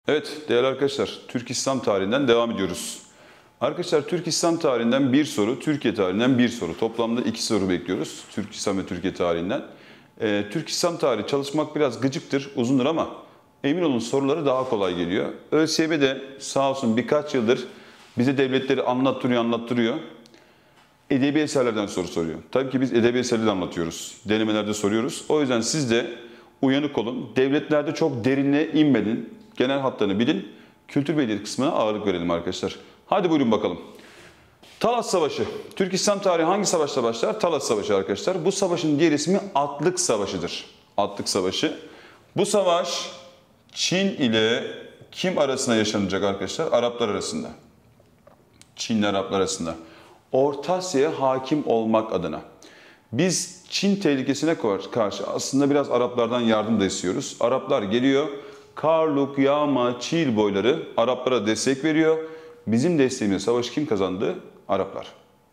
Evet değerli arkadaşlar, Türk İslam tarihinden devam ediyoruz. Arkadaşlar Türk İslam tarihinden bir soru, Türkiye tarihinden bir soru. Toplamda 2 soru bekliyoruz Türk İslam ve Türkiye tarihinden. Türk İslam tarihi çalışmak biraz gıcıktır, uzundur ama emin olun soruları daha kolay geliyor. ÖSYM de sağ olsun birkaç yıldır bize devletleri anlattırıyor. Edebi eserlerden soru soruyor. Tabii ki biz edebi eserleri de anlatıyoruz. Denemelerde soruyoruz. O yüzden siz de uyanık olun. Devletlerde çok derinine inmedin. Genel hatlarını bilin. Kültür ve edebiyat kısmına ağırlık verelim arkadaşlar. Hadi buyurun bakalım. Talas Savaşı. Türk İslam tarihi hangi savaşla başlar? Talas Savaşı arkadaşlar. Bu savaşın diğer ismi Atlık Savaşı'dır. Atlık Savaşı. Bu savaş Çin ile kim arasında yaşanacak arkadaşlar? Araplar arasında. Çinli Araplar arasında. Orta Asya'ya hakim olmak adına. Biz Çin tehlikesine karşı aslında biraz Araplardan yardım da istiyoruz. Araplar geliyor, Karluk, Yağma, Çiğil boyları Araplara destek veriyor. Bizim desteğimizle savaşı kim kazandı? Araplar.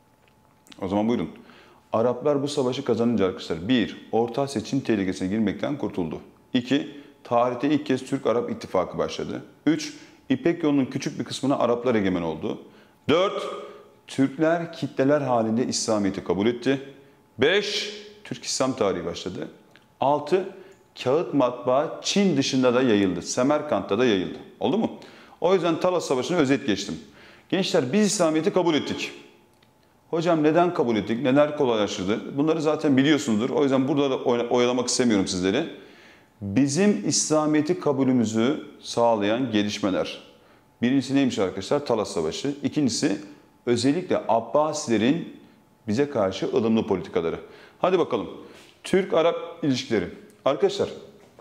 O zaman buyurun. Araplar bu savaşı kazanınca arkadaşlar 1. Orta Asya Çin tehlikesine girmekten kurtuldu. 2. Tarihte ilk kez Türk-Arap ittifakı başladı. 3. İpek yolunun küçük bir kısmına Araplar egemen oldu. 4. Türkler kitleler halinde İslamiyet'i kabul etti. 5. Türk İslam tarihi başladı. 6. Kağıt matbaa Çin dışında da yayıldı. Semerkant'ta da yayıldı. Oldu mu? O yüzden Talas Savaşı'nı özet geçtim. Gençler biz İslamiyet'i kabul ettik. Hocam neden kabul ettik? Neler kolaylaştırdı? Bunları zaten biliyorsunuzdur. O yüzden burada da oyalamak istemiyorum sizleri. Bizim İslamiyet'i kabulümüzü sağlayan gelişmeler. Birincisi neymiş arkadaşlar? Talas Savaşı. İkincisi özellikle Abbasilerin bize karşı ılımlı politikaları. Hadi bakalım. Türk-Arap ilişkileri. Arkadaşlar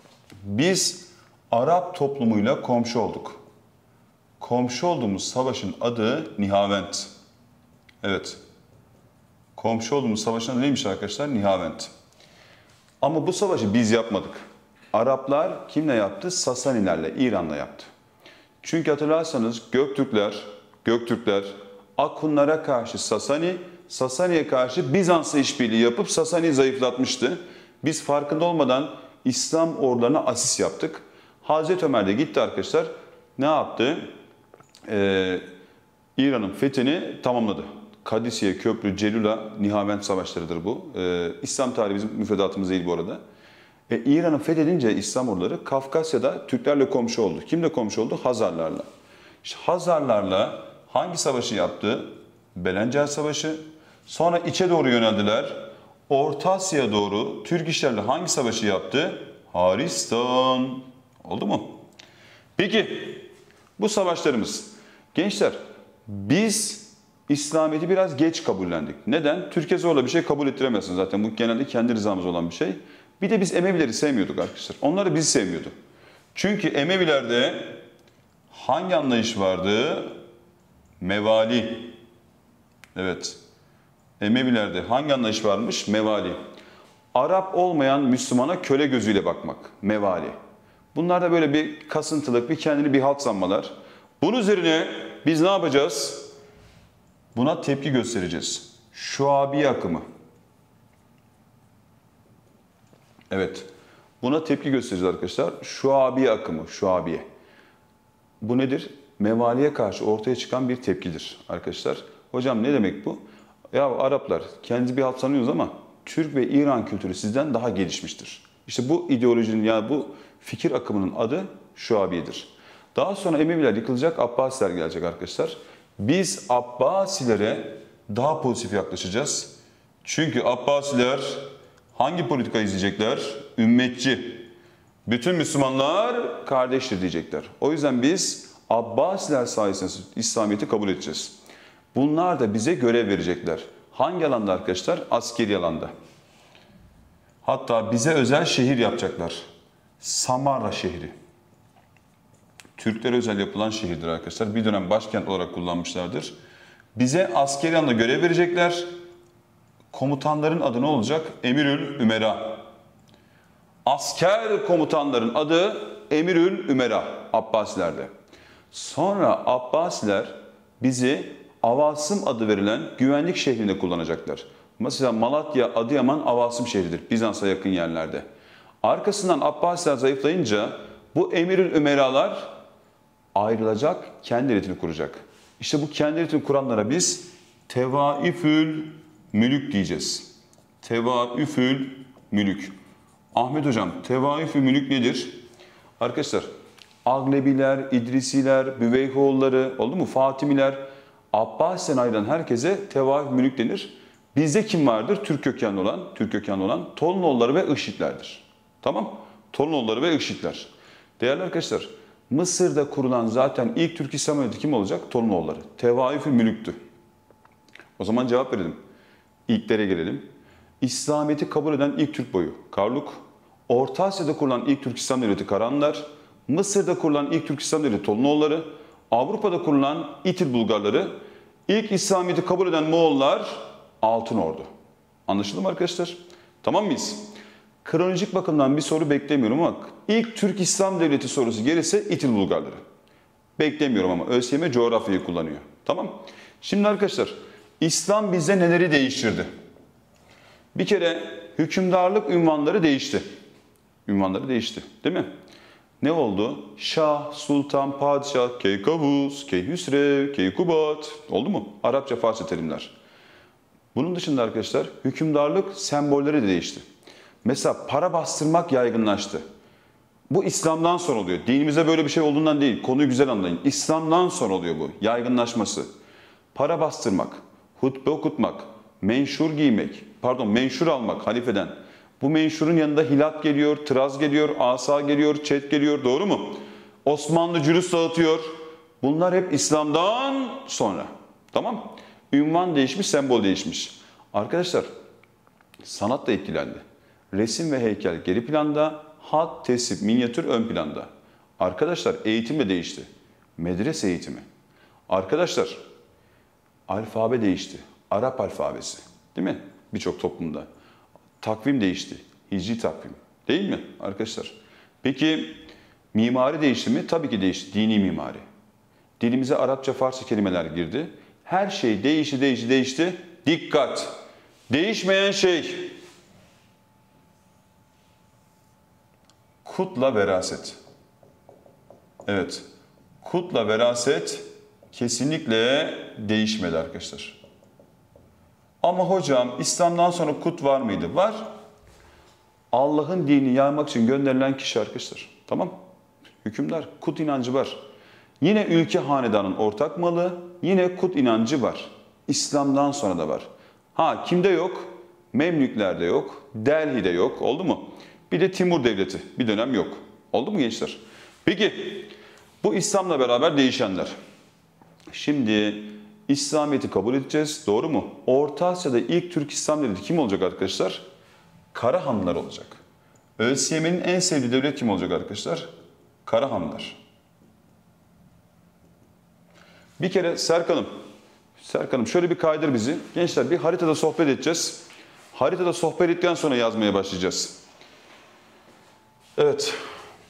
biz Arap toplumuyla komşu olduk. Komşu olduğumuz savaşın adı Nihavent. Evet. Komşu olduğumuz savaşın adı neymiş arkadaşlar? Nihavent. Ama bu savaşı biz yapmadık. Araplar kimle yaptı? Sasanilerle, İran'la yaptı. Çünkü hatırlarsanız Göktürkler Akunlara karşı Sasani'ye karşı Bizans'la işbirliği yapıp Sasani'yi zayıflatmıştı. Biz farkında olmadan İslam ordularına asis yaptık. Hazreti Ömer de gitti arkadaşlar. Ne yaptı? İran'ın fethini tamamladı. Kadisiye, Köprü, Celula, Nihavent savaşlarıdır bu. İslam tarihi bizim müfredatımız değil bu arada. İran'ı fethedince İslam orduları Kafkasya'da Türklerle komşu oldu. Kimle komşu oldu? Hazarlarla. İşte Hazarlarla hangi savaşı yaptı? Belencer Savaşı. Sonra içe doğru yöneldiler. Orta Asya'ya doğru Türk işlerle hangi savaşı yaptı? Haristan. Oldu mu? Peki bu savaşlarımız. Gençler biz İslamiyet'i biraz geç kabullendik. Neden? Türkiye zorla bir şey kabul ettiremezsin zaten. Bu genelde kendi rızamız olan bir şey. Bir de biz Emevileri sevmiyorduk arkadaşlar. Onlar da bizi sevmiyordu. Çünkü Emevilerde hangi anlayış vardı? Mevali. Evet. Emevilerde hangi anlayış varmış? Mevali. Arap olmayan Müslümana köle gözüyle bakmak. Mevali. Bunlar da böyle bir kasıntılık, bir kendini bir halt sanmalar. Bunun üzerine biz ne yapacağız? Buna tepki göstereceğiz. Şuabi akımı. Evet. Buna tepki göstereceğiz arkadaşlar. Şuabi akımı. Şuabiye. Bu nedir? Mevaliye karşı ortaya çıkan bir tepkidir arkadaşlar. Hocam ne demek bu? Ya Araplar kendinizi bir halt sanıyorsunuz ama Türk ve İran kültürü sizden daha gelişmiştir. İşte bu ideolojinin yani bu fikir akımının adı Şuabiye'dir. Daha sonra Emeviler yıkılacak, Abbasiler gelecek arkadaşlar. Biz Abbasilere daha pozitif yaklaşacağız. Çünkü Abbasiler hangi politika izleyecekler? Ümmetçi. Bütün Müslümanlar kardeştir diyecekler. O yüzden biz Abbasiler sayesinde İslamiyet'i kabul edeceğiz. Bunlar da bize görev verecekler. Hangi alanda arkadaşlar? Askeri alanda. Hatta bize özel şehir yapacaklar. Samarra şehri. Türklere özel yapılan şehirdir arkadaşlar. Bir dönem başkent olarak kullanmışlardır. Bize askeri alanda görev verecekler. Komutanların adı ne olacak? Emirül Ümera. Asker komutanların adı Emirül Ümera Abbasilerde. Sonra Abbasiler bizi Avasım adı verilen güvenlik şehrinde kullanacaklar. Mesela Malatya, Adıyaman Avasım şehridir. Bizans'a yakın yerlerde. Arkasından Abbasiler zayıflayınca bu Emirül Ümeralar ayrılacak, kendi devletini kuracak. İşte bu kendi devletini kuranlara biz tevaifül mülük diyeceğiz. Tevaifül mülük. Ahmet Hocam, tevaifül mülük nedir? Arkadaşlar, Aglebiler, İdrisiler, Büveyhoğulları, oldu mu? Fatimiler, Abbasi'den ayrılan herkese tevaif mülük denir. Bizde kim vardır? Türk kökenli olan Tolunoğulları ve Işitlerdir. Tamam? Tolunoğulları ve Işitler. Değerli arkadaşlar, Mısır'da kurulan zaten ilk Türk İslam devleti kim olacak? Tolunoğulları. Tevaif-i mülüktü. O zaman cevap verelim. İlklere gelelim. İslamiyet'i kabul eden ilk Türk boyu Karluk. Orta Asya'da kurulan ilk Türk İslam devleti Karahanlılar. Mısır'da kurulan ilk Türk İslam devleti Tolunoğulları. Avrupa'da kurulan İtil Bulgarları. İlk İslamiyet'i kabul eden Moğollar Altınordu. Anlaşıldı mı arkadaşlar? Tamam mıyız? Kronolojik bakımdan bir soru beklemiyorum ama ilk Türk İslam Devleti sorusu gelirse İtil Bulgarları. Beklemiyorum ama ÖSYM coğrafyayı kullanıyor. Tamam. Şimdi arkadaşlar İslam bize neleri değiştirdi? Bir kere hükümdarlık ünvanları değişti. Ünvanları değişti değil mi? Ne oldu? Şah, sultan, padişah, keykavus, keyhüsrev, keykubat. Oldu mu? Arapça, Farsça terimler. Bunun dışında arkadaşlar hükümdarlık sembolleri de değişti. Mesela para bastırmak yaygınlaştı. Bu İslam'dan sonra oluyor. Dinimizde böyle bir şey olduğundan değil. Konuyu güzel anlayın. İslam'dan sonra oluyor bu. Yaygınlaşması. Para bastırmak, hutbe okutmak, menşur almak halifeden. Bu menşurun yanında hilat geliyor, tıraz geliyor, asa geliyor, çet geliyor. Doğru mu? Osmanlı cülüs dağıtıyor. Bunlar hep İslam'dan sonra. Tamam? Ünvan değişmiş, sembol değişmiş. Arkadaşlar sanat da etkilendi. Resim ve heykel geri planda, hat, tesip, minyatür ön planda. Arkadaşlar eğitim de değişti. Medrese eğitimi. Arkadaşlar alfabe değişti. Arap alfabesi. Değil mi? Birçok toplumda. Takvim değişti. Hicri takvim. Değil mi arkadaşlar? Peki mimari değişti mi? Tabii ki değişti. Dini mimari. Dilimize Arapça, Farsça kelimeler girdi. Her şey değişti. Dikkat! Değişmeyen şey kutla veraset. Evet. Kutla veraset kesinlikle değişmedi arkadaşlar. Ama hocam İslam'dan sonra kut var mıydı? Var. Allah'ın dinini yaymak için gönderilen kişi arkadaşlar. Tamam. Hükümdar. Kut inancı var. Yine ülke hanedanın ortak malı. Yine kut inancı var. İslam'dan sonra da var. Ha kimde yok? Memlüklerde yok. Delhi'de yok. Oldu mu? Bir de Timur Devleti. Bir dönem yok. Oldu mu gençler? Peki bu İslam'la beraber değişenler. Şimdi İslamiyet'i kabul edeceğiz. Doğru mu? Orta Asya'da ilk Türk İslam devleti kim olacak arkadaşlar? Karahanlılar olacak. ÖSYM'nin en sevdiği devlet kim olacak arkadaşlar? Karahanlılar. Bir kere Serkan'ım şöyle bir kaydır bizi. Gençler bir haritada sohbet edeceğiz. Haritada sohbet ettikten sonra yazmaya başlayacağız. Evet.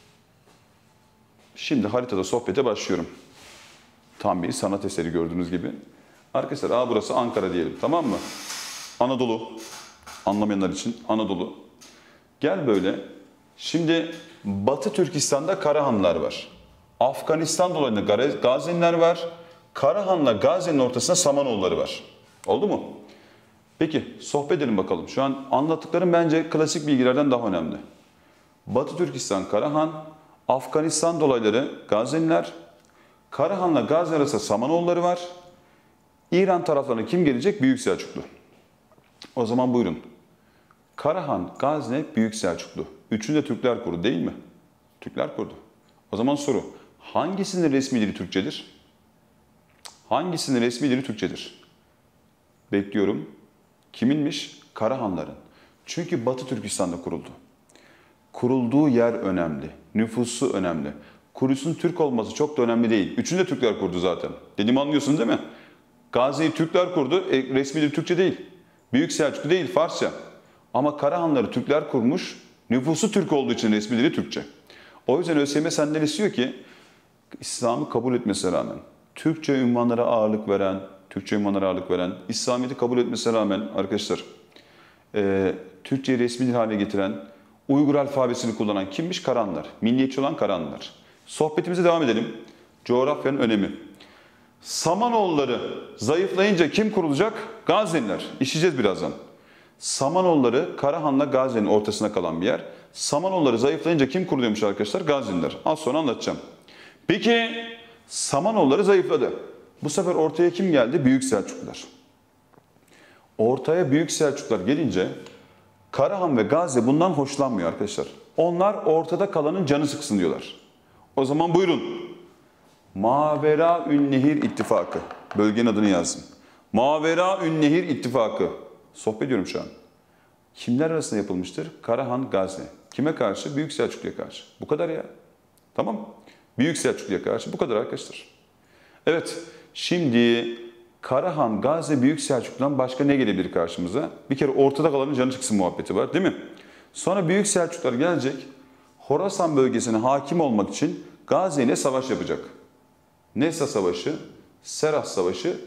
Şimdi haritada sohbete başlıyorum. Tam bir sanat eseri gördüğünüz gibi. Arkadaşlar burası Ankara diyelim, tamam mı? Anadolu. Anlamayanlar için Anadolu. Gel böyle. Şimdi Batı Türkistan'da Karahanlılar var. Afganistan dolayında Gaziniler var. Karahan'la Gazi'nin ortasında Samanoğulları var. Oldu mu? Peki sohbet edelim bakalım. Şu an anlattıklarım bence klasik bilgilerden daha önemli. Batı Türkistan Karahan, Afganistan dolayları Gaziniler, Karahan'la Gazi arasında Samanoğulları var. İran taraflarına kim gelecek? Büyük Selçuklu. O zaman buyurun. Karahan, Gazne, Büyük Selçuklu. Üçünü de Türkler kurdu değil mi? Türkler kurdu. O zaman soru. Hangisinin resmi dili Türkçedir? Hangisinin resmi dili Türkçedir? Bekliyorum. Kiminmiş? Karahanların. Çünkü Batı Türkistan'da kuruldu. Kurulduğu yer önemli. Nüfusu önemli. Kurusun Türk olması çok da önemli değil. Üçünü de Türkler kurdu zaten. Dediğimi anlıyorsunuz değil mi? Gazi'yi Türkler kurdu. Resmi dil Türkçe değil. Büyük Selçuklu değil, Farsça. Ama Karahanları Türkler kurmuş. Nüfusu Türk olduğu için resmi dili Türkçe. O yüzden ÖSYM senden istiyor ki İslam'ı kabul etmesine rağmen, Türkçe ünvanlara ağırlık veren, İslamiyet'i kabul etmesine rağmen arkadaşlar, Türkçeyi resmi dil haline getiren, Uygur alfabesini kullanan kimmiş? Karahanlılar. Milliyetçi olan Karahanlılar. Sohbetimize devam edelim. Coğrafyanın önemi. Samanoğulları zayıflayınca kim kurulacak? Gazneliler. İşleyeceğiz birazdan. Samanoğulları Karahan'la Gazne'nin ortasına kalan bir yer. Samanoğulları zayıflayınca kim kuruluyormuş arkadaşlar? Gazneliler. Az sonra anlatacağım. Peki Samanoğulları zayıfladı. Bu sefer ortaya kim geldi? Büyük Selçuklular. Ortaya Büyük Selçuklular gelince Karahan ve Gazze bundan hoşlanmıyor arkadaşlar. Onlar ortada kalanın canı sıksın diyorlar. O zaman buyurun. Maveraünnehir İttifakı. Bölgenin adını yazın. Maveraünnehir İttifakı. Sohbet ediyorum şu an. Kimler arasında yapılmıştır? Karahan, Gazze. Kime karşı? Büyük Selçuklu'ya karşı. Bu kadar ya. Tamam. Büyük Selçuklu'ya karşı bu kadar arkadaşlar. Evet. Şimdi Karahan, Gazze, Büyük Selçuklu'dan başka ne gelebilir karşımıza? Bir kere ortada kalanın canı çıksın muhabbeti var değil mi? Sonra Büyük Selçuklular gelecek. Horasan bölgesine hakim olmak için Gazze ile savaş yapacak. Nesa Savaşı, Seras Savaşı,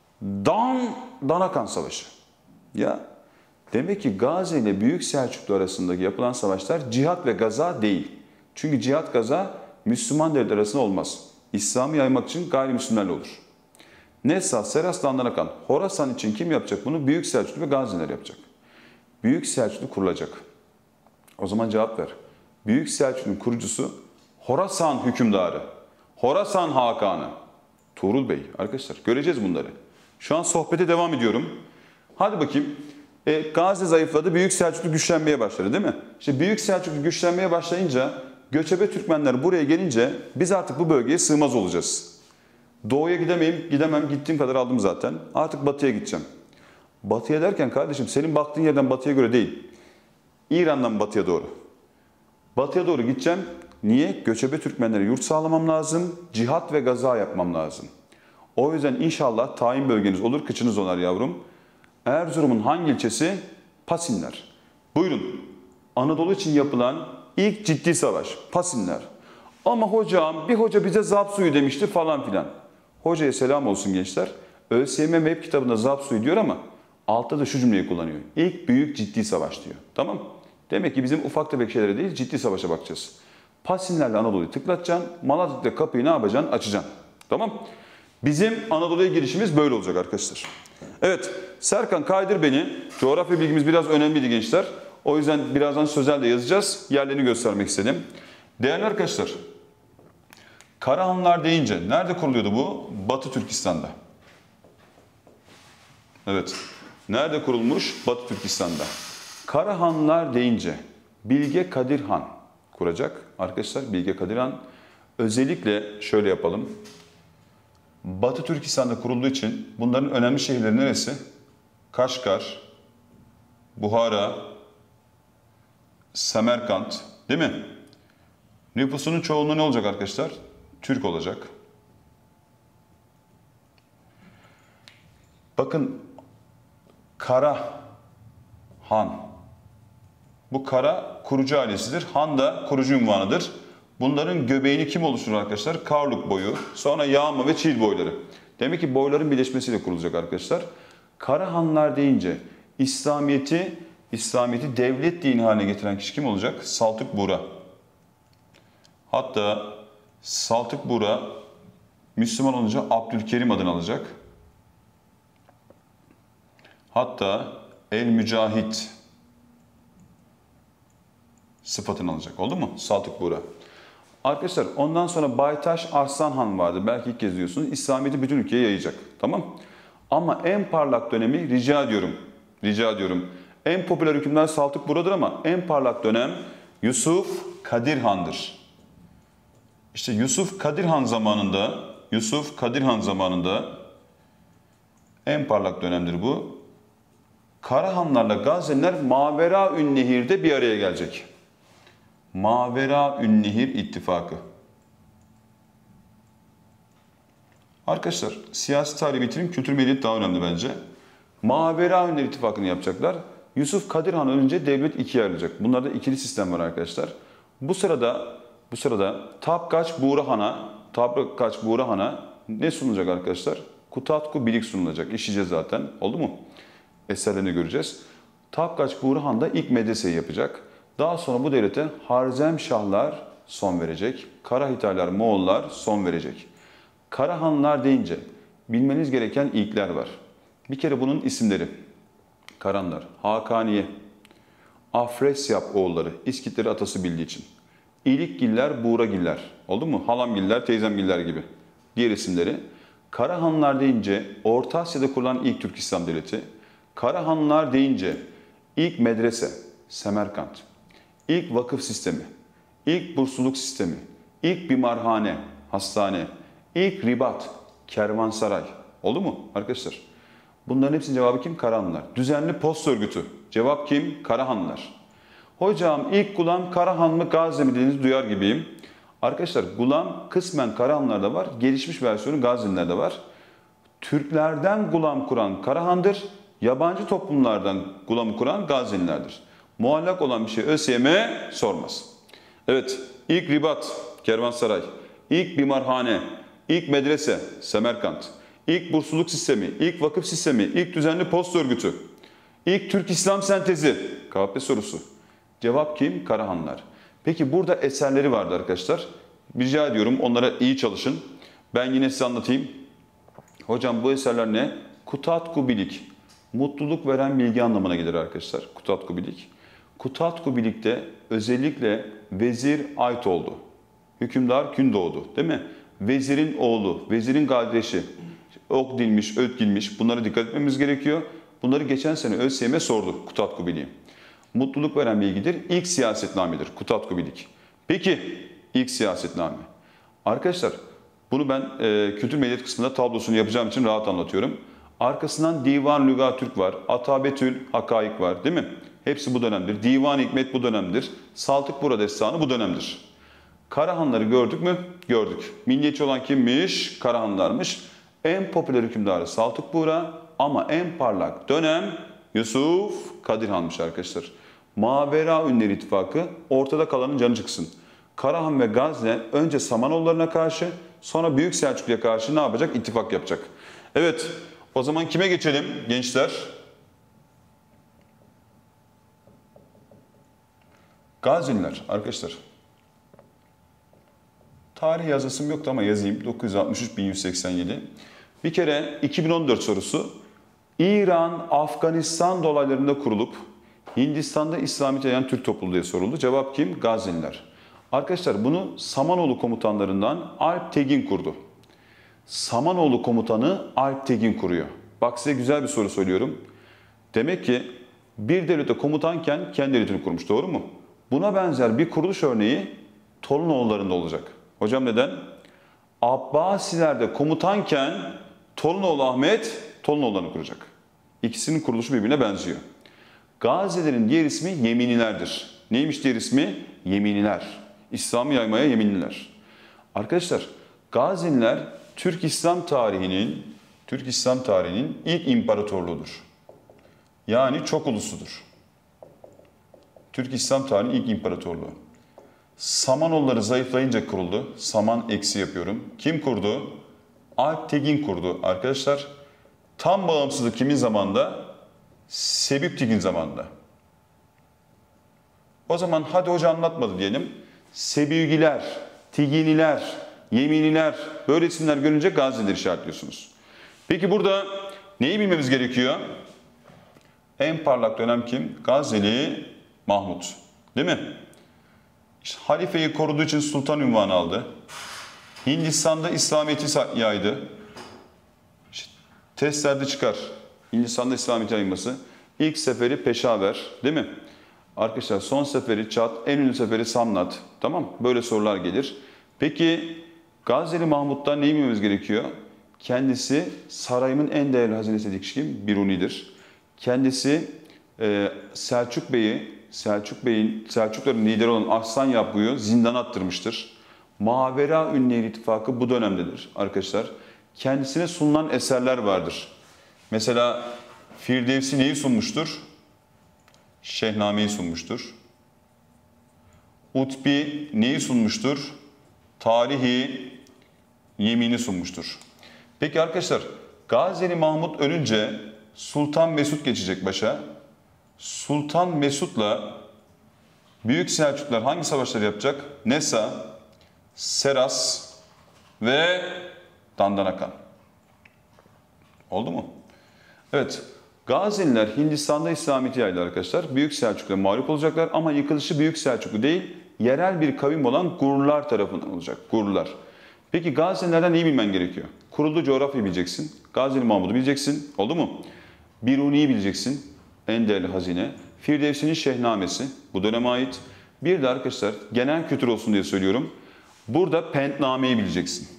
Danakan Savaşı. Ya demek ki Gazze ile Büyük Selçuklu arasındaki yapılan savaşlar cihat ve gaza değil. Çünkü cihat gaza Müslüman devletler arasında olmaz. İslam'ı yaymak için gayrimüslimlerle olur. Nesa, Seras, Danakan. Horasan için kim yapacak bunu? Büyük Selçuklu ve Gazneler yapacak. Büyük Selçuklu kurulacak. O zaman cevap ver. Büyük Selçuklu'nun kurucusu Horasan hükümdarı. Horasan Hakanı. Tuğrul Bey. Arkadaşlar göreceğiz bunları. Şu an sohbete devam ediyorum. Hadi bakayım. Gazze zayıfladı. Büyük Selçuklu güçlenmeye başladı değil mi? İşte Büyük Selçuklu güçlenmeye başlayınca göçebe Türkmenler buraya gelince biz artık bu bölgeye sığmaz olacağız. Doğuya gidemem. Gittiğim kadar aldım zaten. Artık batıya gideceğim. Batıya derken kardeşim senin baktığın yerden batıya göre değil. İran'dan batıya doğru. Batıya doğru gideceğim. Niye? Göçebe Türkmenlere yurt sağlamam lazım. Cihat ve gaza yapmam lazım. O yüzden inşallah tayin bölgeniz olur. Kıçınız onar yavrum. Erzurum'un hangi ilçesi? Pasinler. Buyurun. Anadolu için yapılan ilk ciddi savaş. Pasinler. Ama hocam bir hoca bize zap suyu demişti falan filan. Hocaya selam olsun gençler. ÖSYM MEP kitabında zap suyu diyor ama altta da şu cümleyi kullanıyor. İlk büyük ciddi savaş diyor. Tamam. Demek ki bizim ufak tefek şeylere değil ciddi savaşa bakacağız. Pasinlerle Anadolu'yu tıklatacaksın. Malatya'da kapıyı ne yapacaksın? Açacaksın. Tamam. Bizim Anadolu'ya girişimiz böyle olacak arkadaşlar. Evet. Serkan kaydır beni. Coğrafya bilgimiz biraz önemliydi gençler. O yüzden birazdan sözel de yazacağız. Yerlerini göstermek istedim. Değerli arkadaşlar. Karahanlar deyince nerede kuruluyordu bu? Batı Türkistan'da. Evet. Nerede kurulmuş? Batı Türkistan'da. Karahanlar deyince Bilge Kadir Han kuracak. Arkadaşlar Bilge Kadir Han özellikle şöyle yapalım. Batı Türkistan'da kurulduğu için bunların önemli şehirleri neresi? Kaşgar, Buhara, Semerkant değil mi? Nüfusunun çoğunluğu ne olacak arkadaşlar? Türk olacak. Bakın Kara Han. Bu Kara kurucu ailesidir. Han da kurucu unvanıdır. Bunların göbeğini kim oluşturur arkadaşlar? Karluk boyu, sonra Yağma ve Çil boyları. Demek ki boyların birleşmesiyle kurulacak arkadaşlar. Karahanlar deyince İslamiyet'i devlet dini haline getiren kişi kim olacak? Saltuk Bura. Hatta Saltuk Bura Müslüman olunca Abdülkerim adını alacak. Hatta El Mücahit sıfatını alacak. Oldu mu? Saltuk Bura. Arkadaşlar ondan sonra Baytaş Arslan Han vardı. Belki ilk kez diyorsunuz. İslamiyet'i bütün ülkeye yayacak. Tamam. Ama en parlak dönemi rica ediyorum. En popüler hükümdar Saltuk Bura'dır ama en parlak dönem Yusuf Kadir Han'dır. İşte Yusuf Kadir Han zamanında en parlak dönemdir bu. Karahanlarla Gazneliler Maveraünnehir'de bir araya gelecek. Maveraünnehir İttifakı. Arkadaşlar siyasi tarih bitirin, kültür medeniyet daha önemli bence. Maveraünnehir İttifakı'nı yapacaklar. Yusuf Kadir Han önce devlet ikiye ayrılacak. Bunlarda ikili sistem var arkadaşlar. Bu sırada Tapkaç Buğra Han'a ne sunulacak arkadaşlar? Kutatku Bilik sunulacak. İşleyeceğiz zaten. Oldu mu? Eserlerini göreceğiz. Tapkaç Buğra Han da ilk medreseyi yapacak. Daha sonra bu devlete Harzemşahlar son verecek. Karahitaller, Moğollar son verecek. Karahanlılar deyince bilmeniz gereken ilkler var. Bir kere bunun isimleri. Karahanlılar, Hakaniye, Afresyap oğulları, İskitleri atası bildiği için. İlikgiller, Buğragiller. Oldu mu? Halamgiller, teyzemgiller gibi. Diğer isimleri. Karahanlılar deyince Orta Asya'da kurulan ilk Türk İslam Devleti. Karahanlılar deyince ilk medrese, Semerkant. İlk vakıf sistemi, ilk bursluluk sistemi, ilk bimarhane, hastane, ilk ribat, kervansaray. Oldu mu arkadaşlar? Bunların hepsinin cevabı kim? Karahanlılar. Düzenli posta örgütü. Cevap kim? Karahanlılar. Hocam ilk gulam Karahan mı Gazi mi dediğinizi duyar gibiyim. Arkadaşlar gulam kısmen Karahanlılarda var. Gelişmiş versiyonu Gaznelilerde var. Türklerden gulam kuran Karahan'dır. Yabancı toplumlardan gulamı kuran Gaznelilerdir. Muallak olan bir şey ÖSYM sormaz. Evet, ilk ribat, kervansaray, ilk bimarhane, ilk medrese, Semerkant, ilk bursluluk sistemi, ilk vakıf sistemi, ilk düzenli posta örgütü, ilk Türk İslam sentezi, KP sorusu. Cevap kim? Karahanlılar. Peki burada eserleri vardı arkadaşlar. Rica ediyorum onlara iyi çalışın. Ben yine size anlatayım. Hocam bu eserler ne? Kutatku Bilik. Mutluluk veren bilgi anlamına gelir arkadaşlar. Kutatku Bilik. Kutatku Bilik'te özellikle vezir Aytoldu. Hükümdar Gündoğdu, değil mi? Vezirin oğlu, vezirin kardeşi, Okdilmiş, Ötgilmiş. Bunlara dikkat etmemiz gerekiyor. Bunları geçen sene ÖSYM sordu Kutatku Bilik'i. Mutluluk veren bilgidir. İlk siyasetnamedir Kutatku Bilik. Peki ilk siyasetname. Arkadaşlar bunu ben kültür medeniyet kısmında tablosunu yapacağım için rahat anlatıyorum. Arkasından Divan Lügatürk var. Atabetül Hakaik var, değil mi? Hepsi bu dönemdir. Divan Hikmet bu dönemdir. Saltıkbura Destanı bu dönemdir. Karahanları gördük mü? Gördük. Milliyetçi olan kimmiş? Karahanlarmış. En popüler hükümdarı Saltıkbura ama en parlak dönem Yusuf Kadirhan'mış arkadaşlar. Mavera Ünler İttifakı ortada kalanın canı çıksın. Karahan ve Gazne önce Samanoğullarına karşı sonra Büyük Selçuklu'ya karşı ne yapacak? İttifak yapacak. Evet, o zaman kime geçelim gençler? Gazneliler arkadaşlar. Tarih yazısım yoktu ama yazayım. 963-1187. Bir kere 2014 sorusu. İran-Afganistan dolaylarında kurulup Hindistan'da İslamiyet yayan Türk topluluğu diye soruldu. Cevap kim? Gazneliler. Arkadaşlar bunu Samanoğlu komutanlarından Alp Tegin kurdu. Samanoğlu komutanı Alp Tegin kuruyor. Bak size güzel bir soru söylüyorum. Demek ki bir devlete komutanken kendi devletini kurmuş, doğru mu? Buna benzer bir kuruluş örneği Tolunoğullarında olacak. Hocam neden? Abbasilerde komutanken Tolunoğlu Ahmet Tolunoğullarını kuracak. İkisinin kuruluşu birbirine benziyor. Gazilerin diğer ismi Yeminilerdir. Neymiş diğer ismi? Yeminiler. İslam'ı yaymaya yeminliler. Arkadaşlar Gaziniler Türk İslam tarihinin ilk imparatorluğudur. Yani çok ulusudur. Türk İslam tarihinin ilk imparatorluğu. Samanoğulları zayıflayınca kuruldu. Saman eksi yapıyorum. Kim kurdu? Alp Tegin kurdu arkadaşlar. Tam bağımsızlık kimin zamanında? Sebüktigin zamanında. O zaman hadi hoca anlatmadı diyelim. Sebügiler, Tiginiler, Yeminiler böyle isimler görünce Gazileri işaretliyorsunuz. Peki burada neyi bilmemiz gerekiyor? En parlak dönem kim? Gazneli Mahmut. Değil mi? İşte halifeyi koruduğu için sultan unvanı aldı. Hindistan'da İslamiyet'i yaydı. İşte testlerde çıkar. Hindistan'da İslamiyet'i yayılması. İlk seferi Peşaver, değil mi? Arkadaşlar son seferi Çat, en ünlü seferi Samnat. Tamam, böyle sorular gelir. Peki Gazneli Mahmut'tan neyi bilmemiz gerekiyor? Kendisi sarayımın en değerli hazinesi dedik kim? Biruni'dir. Kendisi Selçukluların lideri olan Arslan Yapgu'yu zindana attırmıştır. Mavera Ünlüler İttifakı bu dönemdedir arkadaşlar. Kendisine sunulan eserler vardır. Mesela Firdevsi neyi sunmuştur? Şehname'yi sunmuştur. Utbi neyi sunmuştur? Tarihi Yemini sunmuştur. Peki arkadaşlar, Gazneli Mahmut ölünce Sultan Mesut geçecek başa. Sultan Mesut'la Büyük Selçuklular hangi savaşları yapacak? Nesa, Seras ve Dandanakan. Oldu mu? Evet. Gazililer Hindistan'da İslamiyet'i yaydı arkadaşlar. Büyük Selçuklu'ya mağlup olacaklar ama yıkılışı Büyük Selçuklu değil, yerel bir kavim olan Gurlar tarafından olacak. Gurlar. Peki Gazililerden iyi bilmen gerekiyor. Kurulduğu coğrafyayı bileceksin. Gazili Mahmud'u bileceksin. Oldu mu? Biruni'yi bileceksin. En değerli hazine. Firdevsi'nin Şehnamesi. Bu döneme ait. Bir de arkadaşlar genel kültür olsun diye söylüyorum. Burada Pentname'yi bileceksin.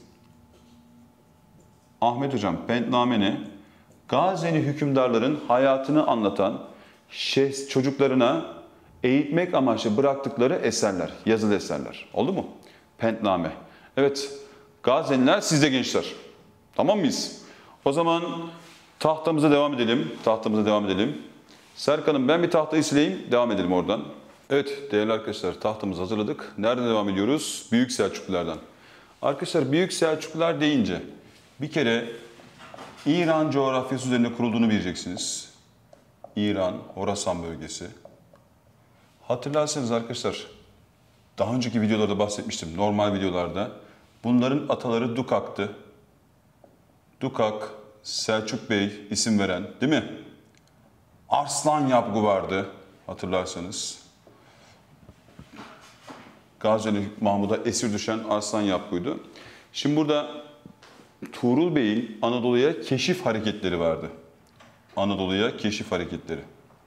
Ahmet Hocam, Pentname ne? Gazeli hükümdarların hayatını anlatan, çocuklarına eğitmek amaçlı bıraktıkları eserler, yazılı eserler. Oldu mu? Pentname. Evet, Gazeliler sizde gençler. Tamam mıyız? O zaman tahtamıza devam edelim. Tahtamıza devam edelim. Serkan'ım ben bir tahtayı sileyim, devam edelim oradan. Evet değerli arkadaşlar tahtamızı hazırladık. Nereden devam ediyoruz? Büyük Selçuklulardan. Arkadaşlar Büyük Selçuklular deyince bir kere İran coğrafyası üzerine kurulduğunu bileceksiniz. İran, Horasan bölgesi. Hatırlarsanız arkadaşlar daha önceki videolarda bahsetmiştim. Normal videolarda. Bunların ataları Dukak'tı. Dukak, Selçuk Bey isim veren değil mi? Arslan Yapgu vardı hatırlarsanız. Gazeli Mahmud'a esir düşen Arslan Yapgu'ydu. Şimdi burada Tuğrul Bey'in Anadolu'ya keşif hareketleri vardı. Anadolu'ya keşif hareketleri.